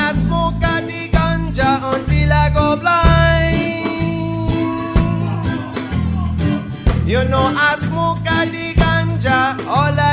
I smoke a the ganja until I go blind. You know I smoke a the ganja all I